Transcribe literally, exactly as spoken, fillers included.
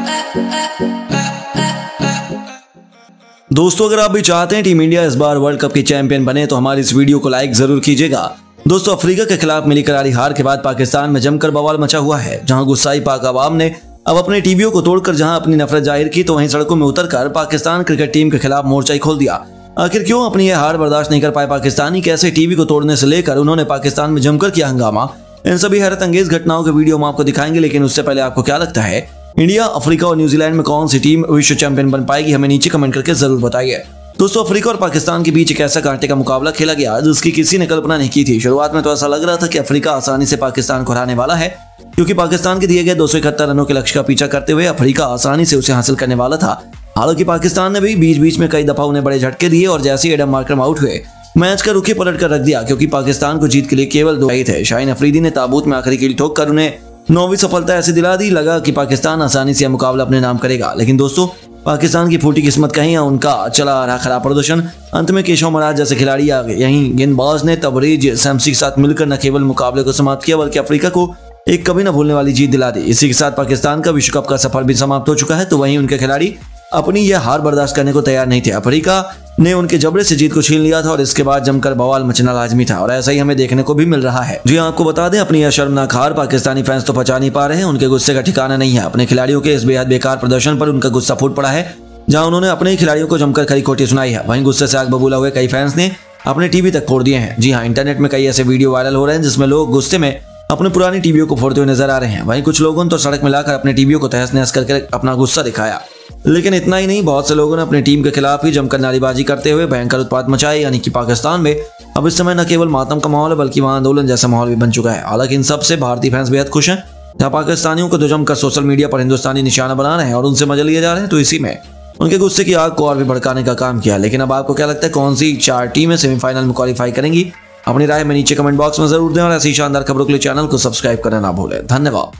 दोस्तों, अगर आप भी चाहते हैं टीम इंडिया इस बार वर्ल्ड कप की चैंपियन बने तो हमारी इस वीडियो को लाइक जरूर कीजिएगा। दोस्तों, अफ्रीका के खिलाफ मिली करारी हार के बाद पाकिस्तान में जमकर बवाल मचा हुआ है, जहां गुस्साई पाक अवाम ने अब अपने टीवियों को तोड़कर जहां अपनी नफरत जाहिर की, तो वहीं सड़कों में उतरकर पाकिस्तान क्रिकेट टीम के खिलाफ मोर्चा ही खोल दिया। आखिर क्यों अपनी यह हार बर्दाश्त नहीं कर पाए पाकिस्तानी, कैसे टीवी को तोड़ने से लेकर उन्होंने पाकिस्तान में जमकर किया हंगामा, इन सभी हैरत अंगेज घटनाओं के वीडियो हम आपको दिखाएंगे। लेकिन उससे पहले आपको क्या लगता है, इंडिया, अफ्रीका और न्यूजीलैंड में कौन सी टीम विश्व चैंपियन बन पाएगी? हमें नीचे कमेंट करके जरूर बताइए। दोस्तों, अफ्रीका और पाकिस्तान के बीच एक ऐसा कांटे का मुकाबला खेला गया जिसकी किसी ने कल्पना नहीं की थी। शुरुआत में तो ऐसा लग रहा था कि अफ्रीका आसानी से पाकिस्तान को हराने वाला है, क्योंकि पाकिस्तान के दिए गए दो सौ इकहत्तर रनों के लक्ष्य का पीछा करते हुए अफ्रीका आसानी से उसे हासिल करने वाला था। हालांकि पाकिस्तान ने भी बीच बीच में कई दफा उन्हें बड़े झटके दिए और जैसे ही एडम मार्करम आउट हुए, मैच का रुखे पलट कर रख दिया, क्योंकि पाकिस्तान को जीत के लिए केवल दो ही थे। शाहीन अफरीदी ने ताबूत में आखिरी कील ठोक कर उन्हें नौवीं सफलता ऐसी दिला दी, लगा कि पाकिस्तान आसानी से यह मुकाबला अपने नाम करेगा। लेकिन दोस्तों, पाकिस्तान की फूटी किस्मत कहीं या उनका चला आ रहा खराब प्रदर्शन, अंत में केशव महाराज जैसे खिलाड़ी आ गए। यहीं गेंदबाज ने तबरेज शम्सी के साथ मिलकर न केवल मुकाबले को समाप्त किया, बल्कि अफ्रीका को एक कभी न भूलने वाली जीत दिला दी। इसी के साथ पाकिस्तान का विश्व कप का सफर भी समाप्त हो चुका है, तो वहीं उनके खिलाड़ी अपनी यह हार बर्दाश्त करने को तैयार नहीं थे। अफ्रीका ने उनके जबड़े से जीत को छीन लिया था और इसके बाद जमकर बवाल मचना लाजमी था, और ऐसा ही हमें देखने को भी मिल रहा है। जी आपको बता दें, अपनी यह शर्मनाक हार पाकिस्तानी फैंस तो पचा नहीं पा रहे हैं। उनके गुस्से का ठिकाना नहीं है। अपने खिलाड़ियों के इस बेहद बेकार प्रदर्शन पर उनका गुस्सा फूट पड़ा है, जहां उन्होंने अपने खिलाड़ियों को जमकर खरी खोटी सुनाई है। वहीं गुस्से से आग बबूला हुए कई फैंस ने अपने टीवी तक फोड़ दिए हैं। जी हाँ, इंटरनेट में कई ऐसे वीडियो वायरल हो रहे हैं जिसमें लोग गुस्से में अपने पुरानी टीवियों को फोड़ते हुए नजर आ रहे हैं। वहीं कुछ लोगों ने तो सड़क में लाकर अपने टीवियों को तहस नहस करके अपना गुस्सा दिखाया। लेकिन इतना ही नहीं, बहुत से लोगों ने अपनी टीम के खिलाफ ही जमकर नारेबाजी करते हुए भयंकर उत्पात मचाए। यानी कि पाकिस्तान में अब इस समय न केवल मातम का माहौल है, बल्कि वहां आंदोलन जैसा माहौल भी बन चुका है। हालांकि इन सबसे भारतीय फैंस बेहद खुश हैं, जहां पाकिस्तानियों को तो जमकर सोशल मीडिया पर हिंदुस्तानी निशाना बना रहे हैं और उनसे मजा लिए जा रहे हैं, तो इसी में उनके गुस्से की आग को और भी भड़काने का काम किया। लेकिन अब आपको क्या लगता है, कौन सी चार टीमें सेमीफाइनल में क्वालिफाई करेंगी? अपनी राय में नीचे कमेंट बॉक्स में जरूर दें और ऐसी शानदार खबरों के लिए चैनल को सब्सक्राइब करना ना भूलें। धन्यवाद।